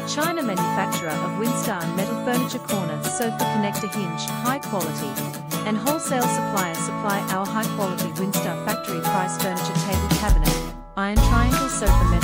China manufacturer of Winstar metal furniture corner sofa connector hinge, high quality. And Wholesale Supplier supply our high quality Winstar factory price furniture table cabinet, iron triangle sofa metal